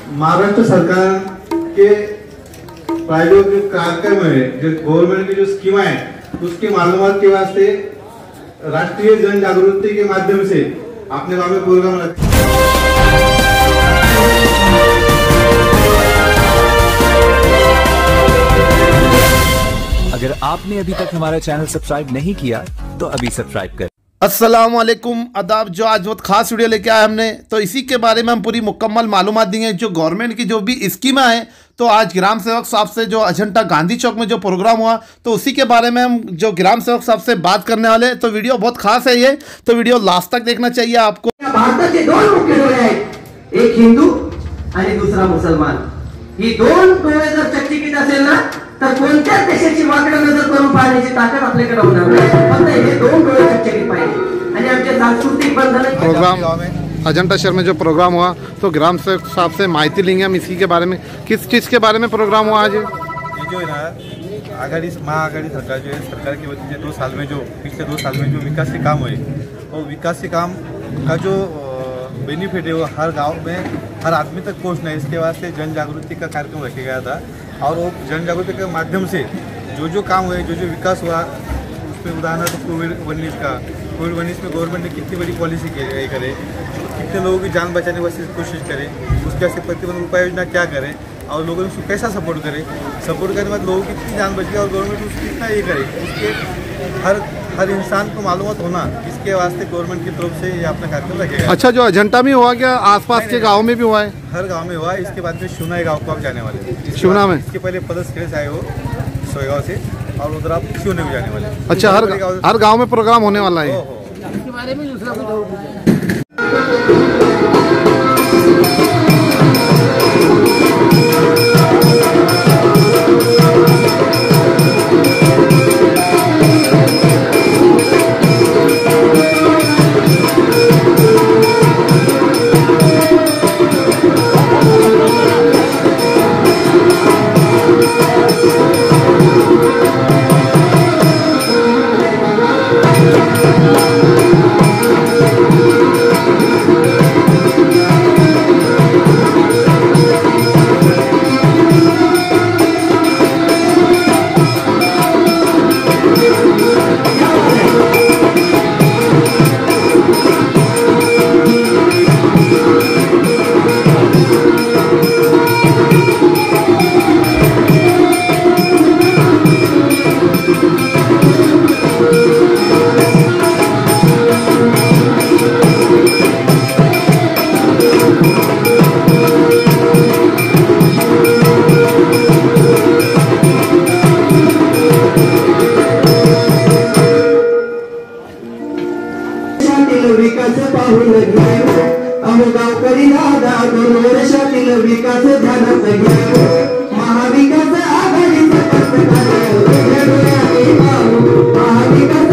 महाराष्ट्र सरकार के प्रायोजित कार्यक्रम में जो गवर्नमेंट की जो स्कीम है उसकी मालूमात के वास्ते राष्ट्रीय जन जागृति के माध्यम से अपने गांव में प्रोग्राम रखते हैं। अगर आपने अभी तक हमारा चैनल सब्सक्राइब नहीं किया तो अभी सब्सक्राइब करें। अस्सलाम वालेकुम आदाब। जो आज बहुत खास वीडियो लेके आए हमने, तो इसी के बारे में हम पूरी मुकम्मल मालूमात देंगे। जो गवर्नमेंट की जो भी स्कीमें हैं, तो आज ग्राम सेवक साहब से जो अजंता गांधी चौक में जो प्रोग्राम हुआ, तो उसी के बारे में हम जो ग्राम सेवक साहब से बात करने वाले हैं। तो वीडियो बहुत खास है ये, तो वीडियो लास्ट तक देखना चाहिए आपको। भारताचे दोन मुख्य डोळे आहेत, एक हिंदू आणि दुसरा मुसलमान। ही दोन डोळे जर चकचकीत असेल ना, तर कोणत्याच देशाची वाकडं नजर करून पाहण्याची ताकद आपल्याकडे होणार नाही। फक्त हे दोन डोळे चकचकीत पाहिजे आणि आमचे सांस्कृतिक बंधन। प्रोग्राम अजंता शहर में जो प्रोग्राम हुआ, तो ग्राम सेवक साहब से माहिती लेंगे हम इसी के बारे में। किस चीज़ के बारे में प्रोग्राम हुआ आज? ये जो है ना, आघाड़ी महाआघाड़ी सरकार जो है, सरकार की वजह से 2 साल में जो पिछले 2 साल में जो विकास के काम हुए, और विकास के काम का जो बेनिफिट है वो हर गांव में हर आदमी तक पहुंचना है। इसके वास्ते जन जागृति का कार्यक्रम रखा गया था, और वो जन जागृति के माध्यम से जो काम हुए, जो विकास हुआ, उसमें उदाहरण कोविड-19 में गवर्नमेंट ने कितनी बड़ी पॉलिसी करे, कितने लोगों की जान बचाने की कोशिश करे, उसके वास्ते प्रतिबंध उपाय योजना क्या करे, और लोगों ने उसको कैसा सपोर्ट करे। सपोर्ट करने के बाद लोगों की कितनी जान बच गई और गवर्नमेंट उसको कितना ये करे, उसके हर इंसान को मालूमात होना, इसके वास्ते गवर्नमेंट की तरफ से ये अपना कार्यक्रम रखेगा। अच्छा, जो अजंता में हुआ, क्या आसपास के गाँव में भी हुआ है? हर गाँव में हुआ है। इसके बाद में शिवना गाँव को आप जाने वाले। शिवना में इसके पहले पदस्खिले से आए हो सोएगांव से, और उधर आप शिवने भी जाने वाले। अच्छा, हर गाँव में प्रोग्राम होने वाला है। इसके बारे में दूसरा कुछ विकास पाहून गावकरी दादा 2 वर्षातील विकास ध्यानात घ्या। महाविकास आघाडीचं महाविकास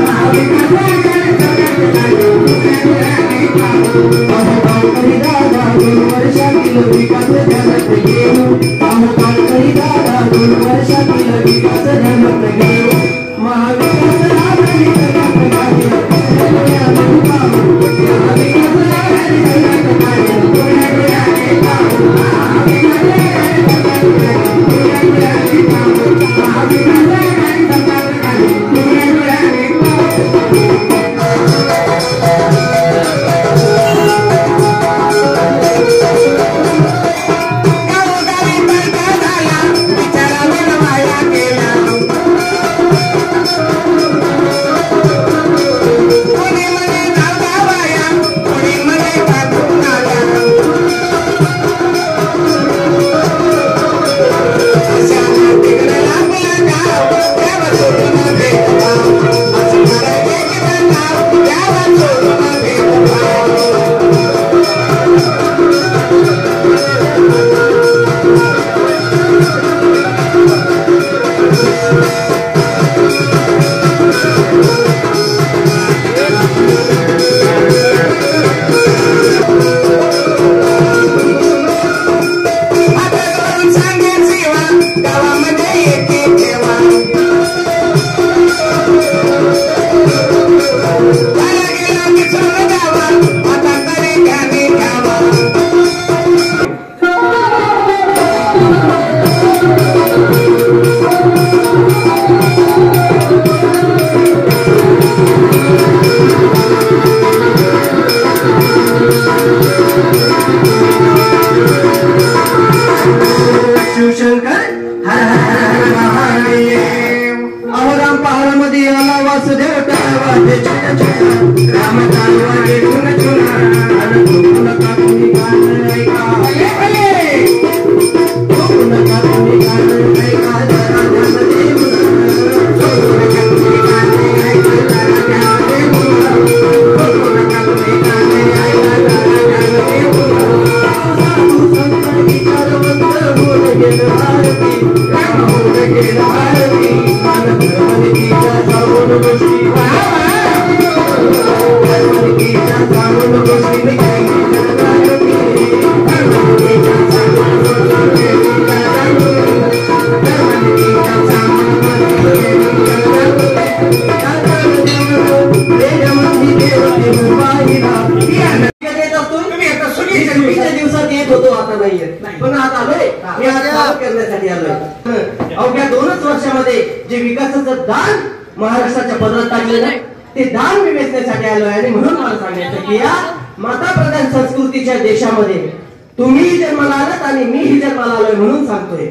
पण आज आलोय मी आज काम करण्यासाठी आलोय. अवघ्या 2च वर्षामध्ये जे विकासाचं दान महाराष्ट्राच्या पदरात टाकले ना ते दान मी वेचण्यासाठी आलोय. आणि म्हणून मला सांगायचं की या माता प्रधान संस्कृतीच्या देशामध्ये तुम्ही जन्माला आलात आणि मीही जन्माला आलोय. म्हणून सांगतोय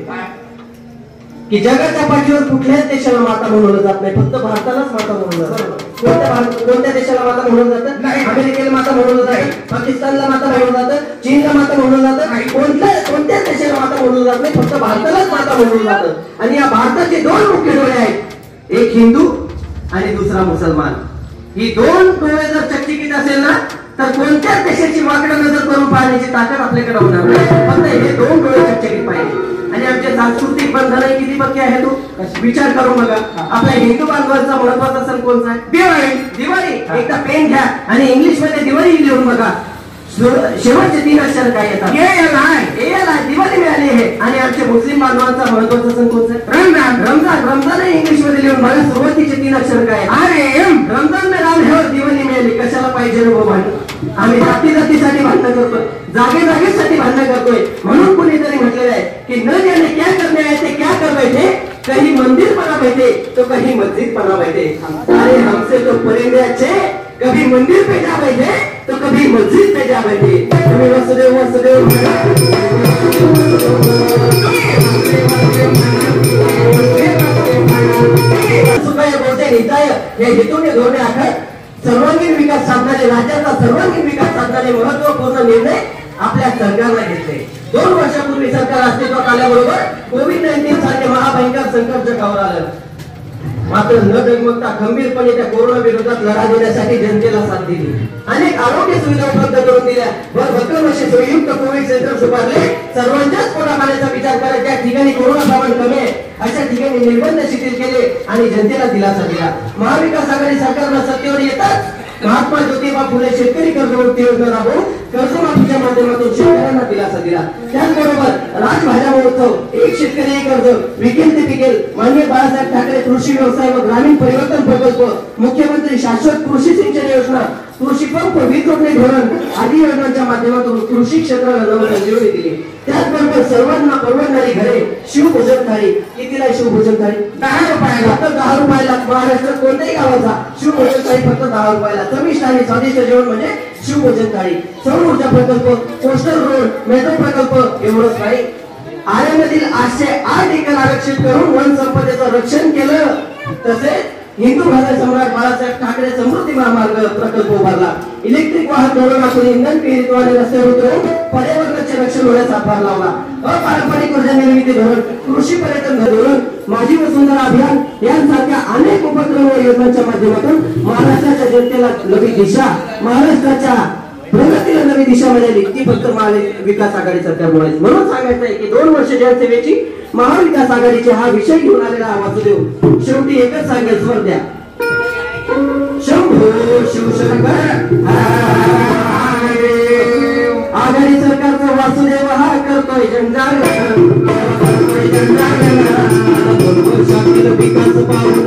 की जगाच्या पाठीवर कुठल्याच देशाला माता म्हणवलं जात नाही, फक्त भारतालाच माता म्हणवलं जातं. कोणत्या देशाला माता म्हणवलं जातं? अमेरिकेला माता म्हणवलं जातं, पाकिस्तानला माता म्हणवलं जातं, चीनला माता म्हणवलं जातं. कोणत्याच देशाला माता म्हणवलं जात नाही, फक्त भारतालाच माता म्हणवलं जातं. आणि या भारताचे 2 मुख्य डोळे आहेत, एक हिंदू आणि दुसरा मुसलमान. ही 2 डोळे जर चकचकीत असेल ना तर कोणत्याच देशाची वाकडं नजर करून पाहण्याची ताकद आपल्याकडे होणार नाही. फक्त हे 2 डोळे चकचकीत पाहिजे. आणि आमचे सांस्कृतिक बंधन किती पक्के आहे तो विचार करून बघा. आपल्या हिंदू बांधवांचा महत्वाचा सण कोणता आहे? दिवाळी. दिवाळी एकदा पेन घ्या आणि इंग्लिश मध्ये दिवाळी लिहून बघा. शेवटचे 3 अक्षर काय येतात? दिवाळी मिळाली आहे. आणि आमच्या मुस्लिम बांधवांचा महत्वाचा सण कोणता आहे? रमजान. रमजान. रमजान इंग्लिश मध्ये लिहून बघा. सुरुवातीचे 3 अक्षर काय? रमजान में राम है और दिवाळी मिळाली. कशाला पाहिजे नको भांडण? आम्ही जातीसाठी भांडण करतोय, जागेसाठी भांडण करतोय. म्हणून कुणीतरी म्हटलेलं आहे की न जाने क्या करने आए थे क्या कर बैठे, कहीं मंदिर बना बैठे तो कहीं मस्जिद बना बैठे. अरे हमसे तो परिंदे अच्छे, कभी मंदिर पे जा बैठे तो कभी मस्जिद पे जा बैठे. तुम्ही वसुदेव वसुदेव हे हेतूने धोरणे आखत सर्वांगीण विकास साधणारे, राज्याचा सर्वांगीण विकास साधणारे महत्वपूर्ण निर्णय आपल्या सरकारला घेतले. 2 वर्षापूर्वी सरकार अस्तित्वात आल्याबरोबर कोविड-19 सारखे महाभयंकर संकट जगावर आलं. मात्र न डगमगता खंबीरपणे त्या कोरोना विरोधात लढा देण्यासाठी जनतेला साथ दिली. अनेक आरोग्य सुविधा उपलब्ध करून दिल्या. भरभक्कम असे सोयीयुक्त कोविड सेंटर उभारले. सर्वांच्याच पोटापाण्याचा विचार करत त्या ठिकाणी कोरोना प्रमाण कमी आहे अशा ठिकाणी निर्बंध शिथिल केले आणि जनतेला दिलासा दिला. महाविकास आघाडी सरकारला सत्तेवर येतात महात्मा ज्योतिबा फुले शेतकरी कर्जमुक्ती योजना राबवून कर्जमाफीच्या माध्यमातून शेतकऱ्यांना दिलासा दिला. त्याचबरोबर राजभाज्या महोत्सव, एक शेतकरी एक कर्ज, विकेल ते पिकेल, माननीय बाळासाहेब ठाकरे कृषी व्यवसाय व ग्रामीण परिवर्तन प्रकल्प, मुख्यमंत्री शाश्वत कृषी सिंचन योजना, कृषी पंप, वीज जोडणी धोरण आदी योजनांच्या माध्यमातून कृषी क्षेत्राला नवसंजीवनी दिली. त्याचबरोबर सर्वांना परवडणारी घरे, शिवभोजन थाळी. कितीला शिवभोजन थाळी? 10 रुपयाला. फक्त 10 रुपयाला. महाराष्ट्रात कोणत्याही गावाचा शिवभोजन थाळी फक्त 10 रुपयाला. चविष्ट आणि स्वादिष्ट जेवण म्हणजे शिवभोजन थाळी. सौर ऊर्जा प्रकल्प, कोस्टल रोड, मेट्रो प्रकल्प एवढंच नाही. आर्यामधील 808 एकर आरक्षित करून वन संपदेचं रक्षण केलं. तसेच हिंदू भाषा सम्राट बाळासाहेब ठाकरे समृद्धी महामार्ग प्रकल्प उभारला. इलेक्ट्रिक वाहन धोरणातून इंधन पेरित्वाने रस्त्यावर उतरवून पर्यावरणाचे रक्षण होण्यास हातभार लावला. अपारंपरिक ऊर्जा निर्मिती धोरण, कृषी पर्यटन धोरण, माझी वसुंधरा अभियान यांसारख्या अनेक उपक्रम व योजनांच्या माध्यमातून महाराष्ट्राच्या जनतेला नवी दिशा, महाराष्ट्राच्या प्रगतीला नवी दिशा मिळाली. ती फक्त महाविकास आघाडी सरकारमुळे. म्हणून सांगायचं आहे की 2 वर्ष जनसेवेची महाविकास आघाडीचे हा विषय घेऊन आलेला वासुदेव शेवटी एकच सांगेल, स्वर द्या. शंभो शिवशंकर आघाडी सरकारचा वासुदेव हा करतोय जनजागरण, करतोय जनजागरण. 2 वर्षातील विकास पाहून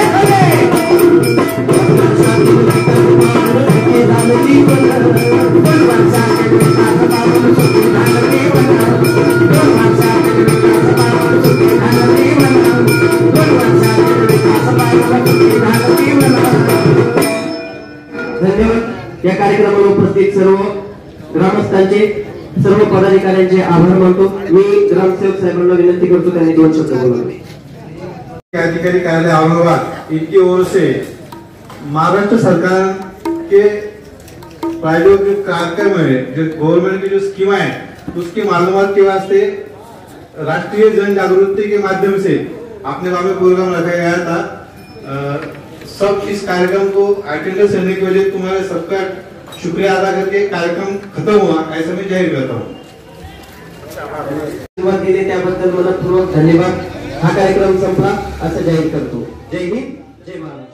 धन्यवाद. या कार्यक्रमाला उपस्थित सर्व ग्रामस्थांचे, सर्व पदाधिकाऱ्यांचे आभार मानतो. मी ग्रामसेवक साहेबांना विनंती करतो त्यांनी 2 शब्द बोलावे. अधिकारी कार्यालय औरंगाबाद इनकी ओर से महाराष्ट्र सरकार के प्रायोजित कार्यक्रम है, जो गवर्नमेंट की जो स्कीम है उसकी मालूमात के वास्ते राष्ट्रीय जन जागृति के माध्यम से अपने गांव में प्रोग्राम रखा गया था. सब इस कार्यक्रम को अटेंडेंस करने की वजह तुम्हारे सबका शुक्रिया अदा करके कार्यक्रम खत्म हुआ ऐसा मैं जाहिर करता हूँ. दिले त्याबद्दल मनपूर्वक धन्यवाद. हा कार्यक्रम संपला असं जाहीर करतो. जय हिंद, जय महाराष्ट्र.